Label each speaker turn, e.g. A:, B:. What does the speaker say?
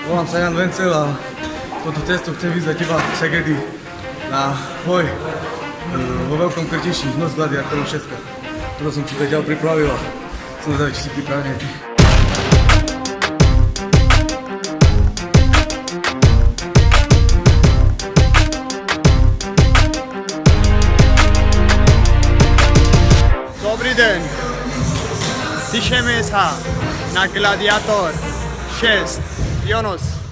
A: Volám sa Jan Vencel a toto testo chcem vyzvať teba Segedy na boj vo Veľkom Krtiši, Noc gladiátorov všetko. Toto som si zatiaľ pripravil a som zvedavý, či si pripravený ty.
B: Dobrý deň, píšeme sa na Gladiátor 6 Jonos.